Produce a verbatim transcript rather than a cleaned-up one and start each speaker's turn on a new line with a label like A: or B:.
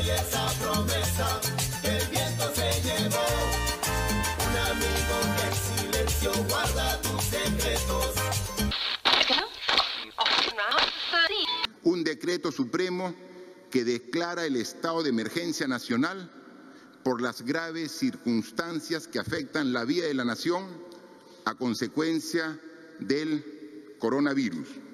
A: y esa promesa que el viento se llevó. Un amigo que en silencio guarda tus secretos.
B: Un decreto supremo que declara el estado de emergencia nacional por las graves circunstancias que afectan la vida de la nación a consecuencia del coronavirus.